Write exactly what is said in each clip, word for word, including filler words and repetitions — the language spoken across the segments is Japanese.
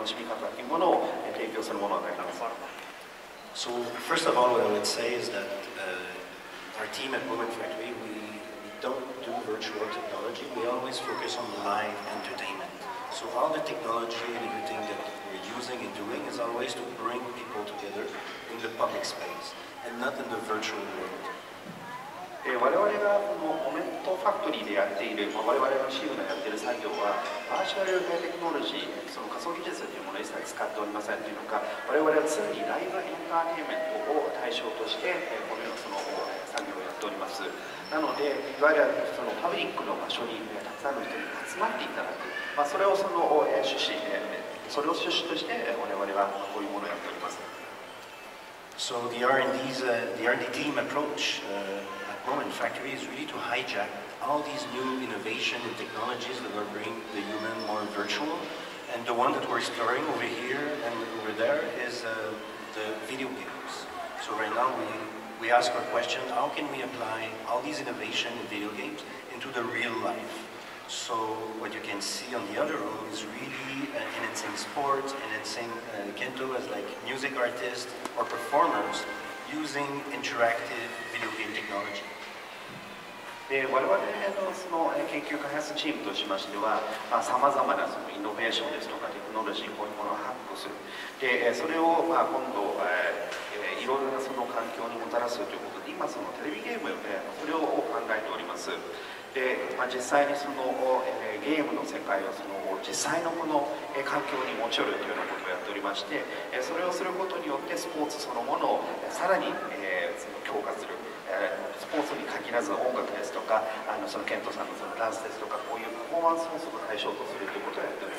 しみ方というものを提供するものになります。 So first of all, what I would say is that uh, our team at Moment Factory, we, we don't do virtual technology. We always focus on live entertainment. So all the technology and everything that we're using and doing is always to bring people together in the public space and not in the virtual world. 我々がこのモメントファクトリーでやっている、我々のチームがやっている作業は、バーチャルテクノロジー、その仮想技術というものを一切使っておりませんというのか、我々は常にライブエンターテインメントを対象として、このようなその作業をやっております。なので、いわゆるそのパブリックの場所にたくさんの人に集まっていただく、まあ、それをその趣旨、それを趣旨として我々はこういうものをやっております。 So the R and D's, uh, the R and D team approach uh, at Moment Factory is really to hijack all these new innovation and technologies that are bringing the human more virtual. And the one that we're exploring over here and over there is uh, the video games. So right now we, we ask our question, how can we apply all these innovation in video games into the real life? So what you can see on the other room is really uh, enhancing sports, enhancing uh, Kento as like music artists or performers using interactive video game technology. で我々のその研究開発チームとしましては、さまざまなそのイノベーションですとかテクノロジー、こういうものを発掘する。でそれをまあ今度、えー、いろいろなその環境にもたらすということで、今そのテレビゲームでそれを考えております。で、まあ、実際にその、えー、ゲームの世界をその実際のこの、えー、環境に持ち寄るというようなことをやっておりまして、えー、それをすることによってスポーツそのものをさらに、えー、その強化する、えー、スポーツに限らず音楽ですとか、あのそのケントさんのそのダンスですとか、こういうパフォーマンスをすごく対象とするということをやっております。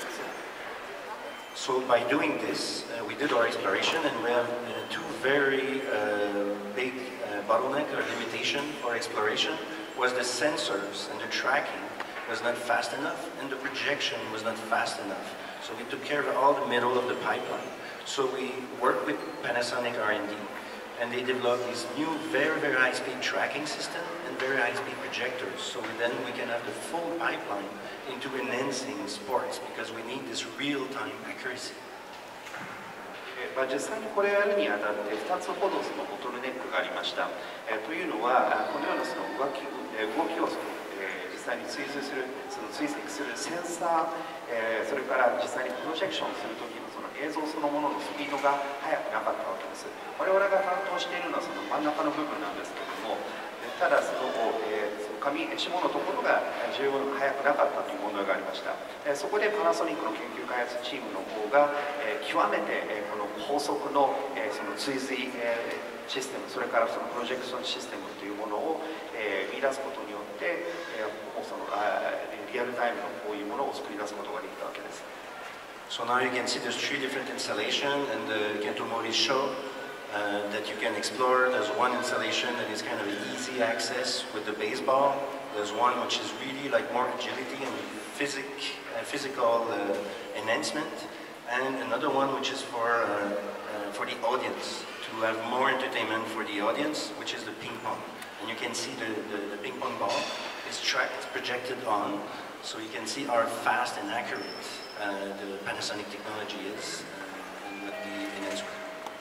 So by doing this, uh, we did our exploration, and we have uh, two very uh, big uh, bottleneck or limitation for exploration. Was the sensors and the tracking was not fast enough, and the projection was not fast enough. So we took care of all the middle of the pipeline. So we worked with Panasonic R and D, and they developed this new very, very high-speed tracking system and very high-speed projectors. So then we can have the full pipeline into enhancing sports, because we need this real-time accuracy. まあ、実際にこれをやるにあたってふたつほどそのボトルネックがありました。えー、というのはこのようなその動き、えー、動きをその、えー、実際に追随する、その追跡するセンサー、えー、それから実際にプロジェクションする時のその映像そのもののスピードが速くなかったわけです。我々が担当しているのはその真ん中の部分なんですけれども、ただその、えー、その紙下のところが十分速くなかったという問題がありました。えー、そこでパナソニックの研究開発チームの方が、えー、極めて、えー、この高速の、えー、その追随、えー、システム、それからそのプロジェクションシステムというものを、えー、見出すことによって、えー、そのあリアルタイムのこういうものを作り出すことができたわけです。 So now you can see there's three different installations in the Kento Mori show uh, that you can explore. There's one installation that is kind of easy access with the baseball. There's one which is really like more agility and physic, uh, physical uh, enhancement. And another one which is for, uh, uh, for the audience, to have more entertainment for the audience, which is the ping pong. And you can see the, the, the ping pong ball is tracked, it's projected on, so you can see how fast and accurate uh, the Panasonic technology is uh, and what the enhancement.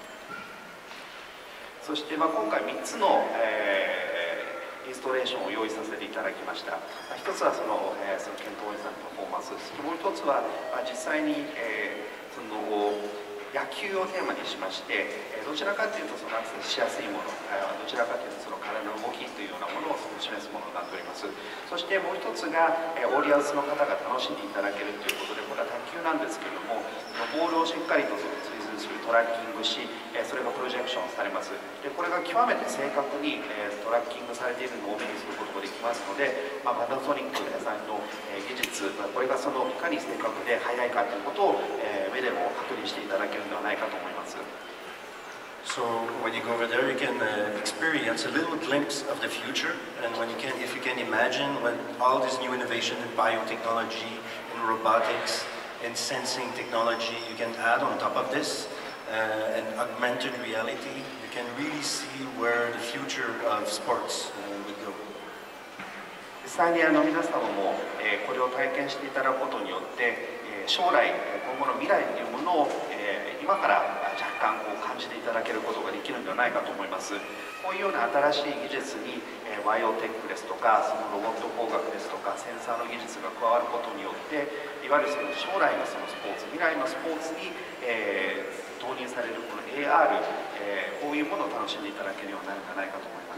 そしてまあ今回みっつの、えー、インストレーションを用意させていただきました。一つはその、えー、そのケント・オイさんのパフォーマンスです。もう一つは、まあ、実際に、えーその野球をテーマにしまして、どちらかというとそのアクセスしやすいもの、どちらかというとその体の動きというようなものを示すものになっております。そしてもう一つがオーディエンスの方が楽しんでいただけるということで、これは卓球なんですけれども、ボールをしっかりとその追随するトラッキングし、それがプロジェクションされます。でこれが極めて正確にトラッキングされているのを目にすることができますので、まあ、パナソニックさんの技術、これがそのいかに正確で速いかということを目でも確認していただけるのではないかと思います。 So when you go over there, you can uh, experience a little glimpse of the future, and when you can, if you can imagine, when all this new innovation in biotechnology, in robotics, in sensing technology, you can add on top of this, uh, and augmented reality, you can really see where the future of sports uh, would go. 実際にあの皆様も、えー、これを体験していただくことによって、えー、 将来今後の未来というものを今から若干こう感じていただけることができるんではないかと思います。こういうような新しい技術にバイオテックですとか、そのロボット工学ですとか、センサーの技術が加わることによって、いわゆるその将来のそのスポーツ、未来のスポーツに、えー、導入されるこの エーアール、えー、こういうものを楽しんでいただけるようになるんじゃないかと思います。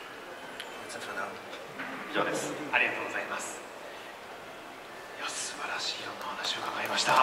以上です。 ありがとうございます。いや、素晴らしいいろんな話を伺いました。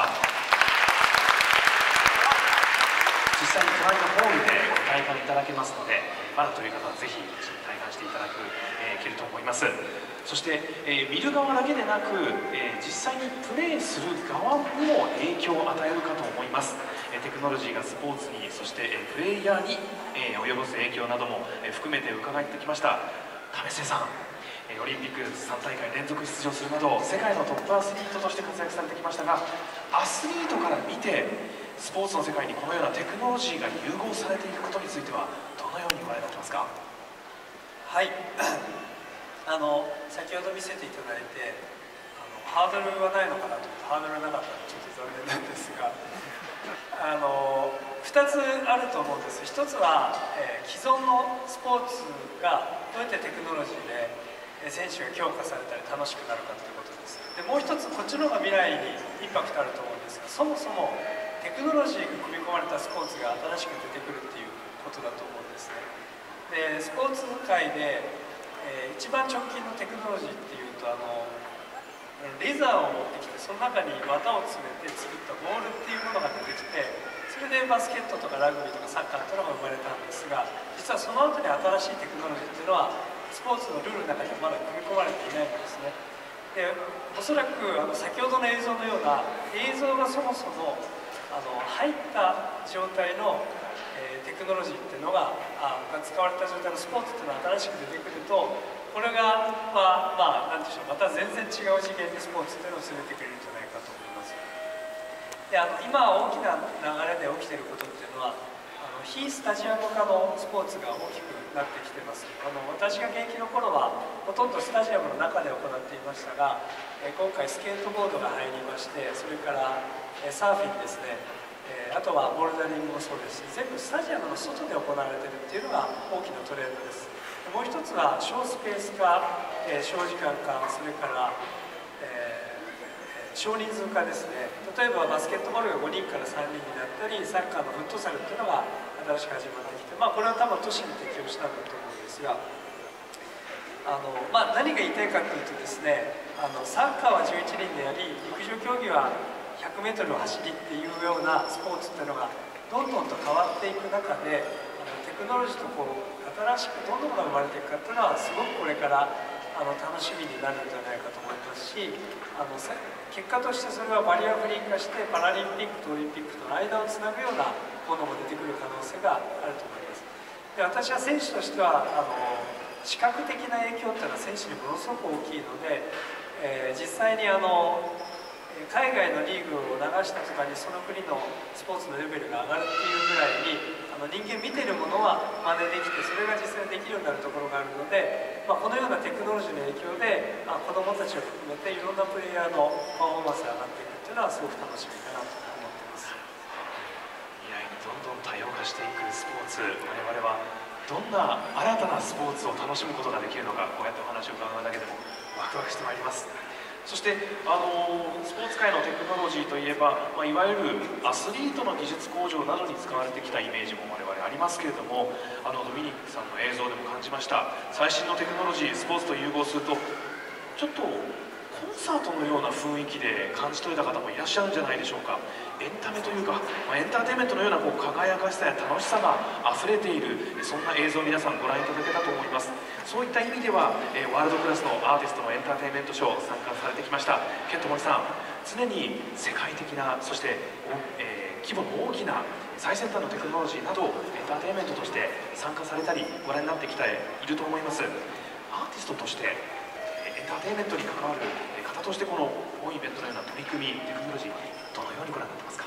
実際に隣のホールでご体感いただけますので、まだという方はぜひ体感していただく、えー、けると思います。そして、えー、見る側だけでなく、えー、実際にプレーする側にも影響を与えるかと思います。えー、テクノロジーがスポーツに、そして、えー、プレイヤーに、えー、及ぼす影響なども、えー、含めて伺ってきました。為末さん、オリンピックさん大会連続出場するなど世界のトップアスリートとして活躍されてきましたが、アスリートから見てスポーツの世界にこのようなテクノロジーが融合されていくことについてはどのようにご覧になってますか？ はい、あの先ほど見せていただいてあのハードルはないのかなと思ってハードルがなかったのでちょっと残念なんですがあのふたつあると思うんです。ひとつは、えー、既存のスポーツがどうやってテクノロジーで選手が強化されたり楽しくなるかということです。でもう一つこっちの方が未来にインパクトあると思うんですが、そもそもテクノロジーが組み込まれたスポーツが新しく出てくるっていうことだと思うんですね。でスポーツ界で、えー、一番直近のテクノロジーっていうとあのレーザーを持ってきてその中に綿を詰めて作ったボールっていうものが出てきて、それでバスケットとかラグビーとかサッカーっていうのが生まれたんですが、実はその後に新しいテクノロジーっていうのはスポーツのルールの中にはまだ組み込まれていないんですね。でおそらくあの先ほどの映像のような映像がそもそもあの入った状態の、えー、テクノロジーっていうのがあが使われた状態のスポーツっていうのが新しく出てくると、これがまあまあ何でしょう、また全然違う次元でスポーツっていうのを進めてくれるんじゃないかと思います。であの今大きな流れで起きていることっていうのはあの非スタジアム化のスポーツが大きくなってきてます。あの私が現役の頃はほとんどスタジアムの中で行っていましたが、え今回スケートボードが入りまして、それからえサーフィンですね、えあとはボルダリングもそうですし、全部スタジアムの外で行われているっていうのが大きなトレンドです。もう一つは小スペース化、え小時間化、それから、えー、少人数化ですね。例えばバスケットボールがごにんからさんにんになったり、サッカーのフットサルっていうのが新しく始まってきて、まあ、これは多分都市に適用したんだと思うんですが、あの、まあ、何が言いたいかというとですね、あのサッカーはじゅういちにんであり、陸上競技はひゃくメートルを走りっていうようなスポーツっていうのがどんどんと変わっていく中で、あのテクノロジーとこう新しくどんなものが生まれていくかっていうのはすごくこれからあの楽しみになるんじゃないかと思いますし、あの結果としてそれはバリアフリー化してパラリンピックとオリンピックとの間をつなぐようなものも出てくる可能性があると思います。で私は選手としてはあの視覚的な影響っていうのは選手にものすごく大きいので、えー、実際にあの海外のリーグを流したとかにその国のスポーツのレベルが上がるっていうぐらいにあの人間見てるものは真似できて、それが実際にできるようになるところがあるので、まあ、このようなテクノロジーの影響で、まあ、子どもたちを含めていろんなプレイヤーのパフォーマンスが上がっていくっていうのはすごく楽しみかなと思ってます。 未来にどんどん多様化していくスポーツ、我々はどんな新たなスポーツを楽しむことができるのか、こうやってお話を伺うだけでもワクワクしてまいります。そして、あのスポーツ界のテクノロジーといえば、まあ、いわゆるアスリートの技術向上などに使われてきたイメージも我々ありますけれども、あのドミニクさんの映像でも感じました。最新のテクノロジー、スポーツと融合するとちょっとコンサートのような雰囲気で感じ取れた方もいらっしゃるんじゃないでしょうか。エンタメというか、まあ、エンターテインメントのようなこう輝かしさや楽しさがあふれている、そんな映像を皆さんご覧いただけたと思います。そういった意味では、えー、ワールドクラスのアーティストのエンターテインメントショー参加されてきました。ケントモリさん、常に世界的な、そして、えー、規模の大きな最先端のテクノロジーなどをエンターテインメントとして参加されたりご覧になってきていると思います。アーティストとしてエンターテインメントに関わる方として、この本イベントのような取り組み、テクノロジー、どのようにご覧になってますか？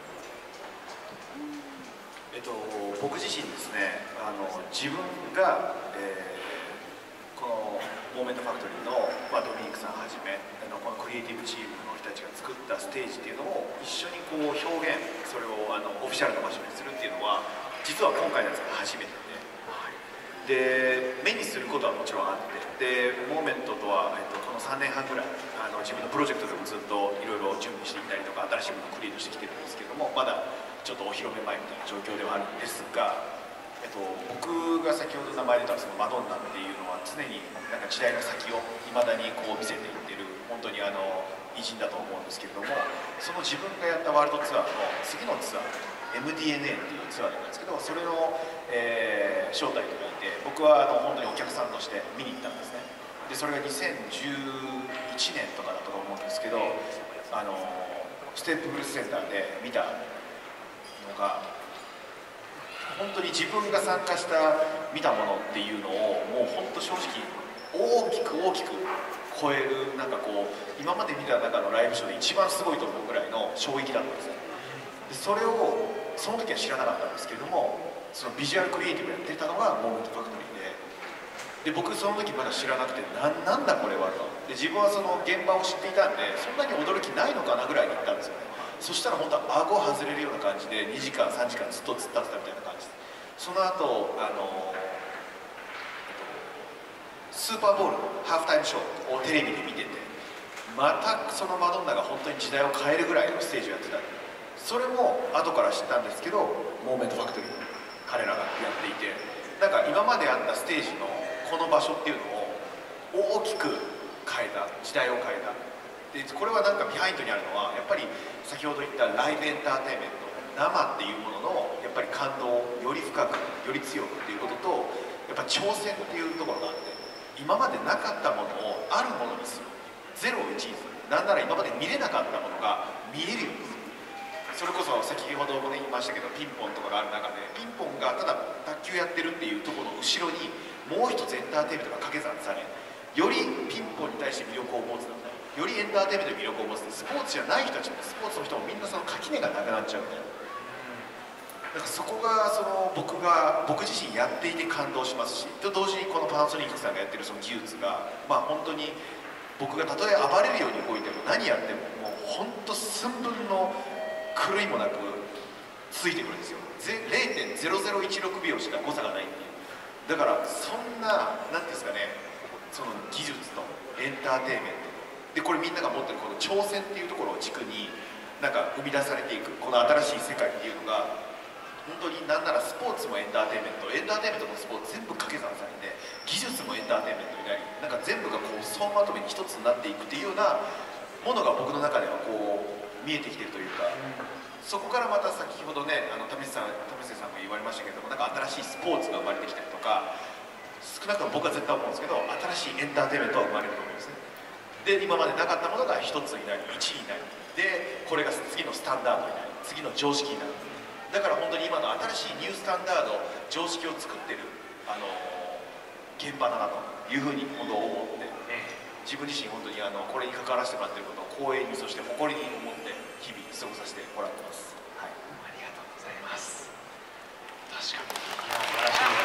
えっと、僕自身ですね、あの自分が、えー、このモーメントファクトリーの、まあ、ドミニクさんはじめあのこのクリエイティブチームの人たちが作ったステテージっていうのを一緒にこう表現、それをあのオフィシャルの場所にするっていうのは実は今回のやつが初めてで、で目にすることはもちろんあって、でモーメントとは、えっと、このさんねんはんぐらいあの自分のプロジェクトでもずっといろいろ準備していたりとか新しいものをクリエイトしてきてるんですけども、まだちょっとお披露目前みたいな状況ではあるんですが、えっと、僕が先ほど名前出たそのマドンナっていうのは常になんか時代の先をいまだにこう見せていってる本当にあの偉人だと思うんですけれども、その自分がやったワールドツアーの次のツアー エムディーエヌエー っていうツアーなんですけど、それの、えー、招待いただいて僕はあの本当にお客さんとして見に行ったんですね。でそれがにせんじゅういちねんとかだったと思うんですけど、あのステップブルースセンターで見たのが本当に自分が参加した見たものっていうのをもう本当正直大きく大きく超える、なんかこう今まで見た中のライブショーで一番すごいと思うぐらいの衝撃だったんですね。でそれをその時は知らなかったんですけれども、そのビジュアルクリエイティブやってたのがモーメントファクトリーで、で僕その時まだ知らなくてな、なんだこれはと。で自分はその現場を知っていたんでそんなに驚きないのかなぐらいに行ったんですよね。そしたら本当顎外れるような感じでにじかんさんじかんずっと突っ立ってたみたいな感じで、その後あのスーパーボールのハーフタイムショーをテレビで見てて、またそのマドンナが本当に時代を変えるぐらいのステージをやってた。それも後から知ったんですけどモーメントファクトリー彼らがやっていて、なんか今まであったステージのこの場所っていうのを大きく変えた、時代を変えた。でこれはなんかビハインドにあるのはやっぱり先ほど言ったライブエンターテインメント、生っていうもののやっぱり感動をより深くより強くっていうことと、やっぱ挑戦っていうところがあって、今までなかったものをあるものにする、ゼロをいちにする、なんなら今まで見れなかったものが見えるようにする。それこそ先ほどもね言いましたけどピンポンとかがある中で、ピンポンがただ卓球やってるっていうところの後ろにもう一つエンターテインメントが掛け算され、よりピンポンに対して魅力を持つだったり、よりエンターテインメントに魅力を持つ、スポーツじゃない人たちもスポーツの人もみんなその垣根がなくなっちゃうみたいな。だからそこがその僕が僕自身やっていて感動しますし、と同時にこのパナソニックさんがやってるその技術がまあ本当に僕がたとえ暴れるように動いても何やってももう本当寸分の狂いもなくついてくるんですよ。 ゼロてんゼロゼロいちろくびょうしか誤差がないっていう。だからそんな何ていうんですかね、その技術とエンターテインメントでこれみんなが持ってるこの挑戦っていうところを軸になんか生み出されていくこの新しい世界っていうのが本当になんならスポーツもエンターテインメント、エンターテインメントのスポーツ全部掛け算されて技術もエンターテインメントになり、なんか全部がこう総まとめに一つになっていくっていうようなものが僕の中ではこう見えてきてるというか、そこからまた先ほどねあの田臥さん田臥さんも言われましたけども、なんか新しいスポーツが生まれてきたりとか、少なくとも僕は絶対思うんですけど新しいエンターテインメントが生まれると思うんですね。で今までなかったものが一つになりいちになり、でこれが次のスタンダードになり次の常識になる。だから本当に今の新しいニュースタンダード常識を作ってるあの現場だなというふうに本当思って、自分自身本当にあのこれに関わらせてもらっていることを光栄にそして誇りに思って日々過ごさせてもらってます。はい、 ありがとうございます。確かにいや素晴らし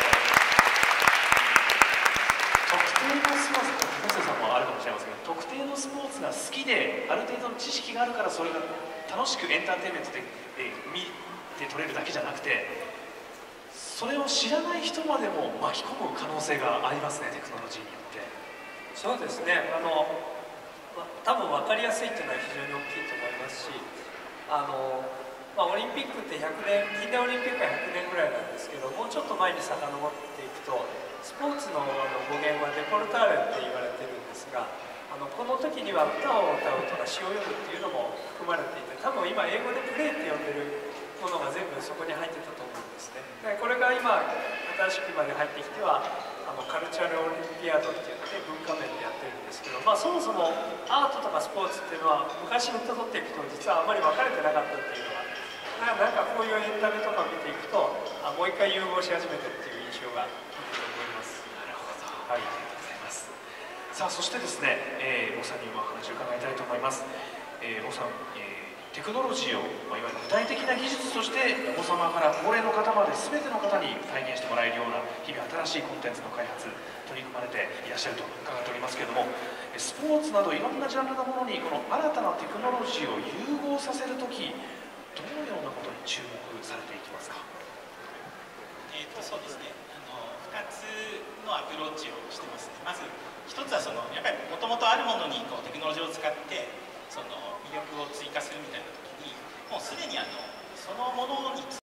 い特定のスポーツ、田臥さんもあるかもしれませんが、特定のスポーツが好きである程度の知識があるからそれが楽しくエンターテインメントで、えー、見て取れるだけじゃなくて、それを知らない人までも巻き込む可能性がありますね、テクノロジーによって。 そうですね、あの、ま、多分分かりやすいっていうのは非常に大きいと思いますし、あの、まあ、オリンピックってひゃくねん、近代オリンピックはひゃくねんぐらいなんですけど、もうちょっと前に遡っていくとスポーツのあの語源はデポルターレって言われてるんですが、あのこの時には歌を歌うとか詩を読むっていうのも含まれていて、多分今英語でプレーって呼んでるものが全部そこに入ってたと思うんですね。でこれが今新しくまで入ってきてはあのカルチャルオリンピアードって言って文化面でやってるんですけど、まあ、そもそもアートとかスポーツっていうのは昔にたどっていくと実はあまり分かれてなかったっていうのは、なんかこういうエンタメとかを見ていくとあもう一回融合し始めてるっていう印象があると思います。 なるほど、はい、ありがとうございます。さあそしてですね、えー、大さんにお話を伺いたいと思います。えー、大さん、えー、 テクノロジーを、まあ、いわゆる具体的な技術としてお子様から高齢の方まで全ての方に体験してもらえるような日々新しいコンテンツの開発取り組まれていらっしゃると伺っておりますけれども、スポーツなどいろんなジャンルのものにこの新たなテクノロジーを融合させるとき、どのようなことに注目されていきますか？ えーとそうですね、あのふたつのアプローチをしてますね。まずひとつはそのやっぱりもともとあるものにこうテクノロジーを使ってその魅力を追加するみたいな時にもうすでにあのそのものに